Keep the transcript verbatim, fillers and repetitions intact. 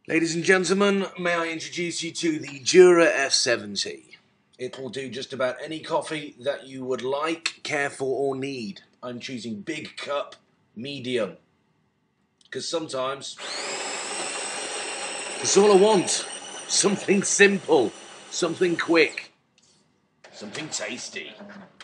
Ladies and gentlemen, may I introduce you to the Jura F seventy. It will do just about any coffee that you would like, care for or need. I'm choosing big cup, medium. Because sometimes, it's all I want. Something simple, something quick, something tasty.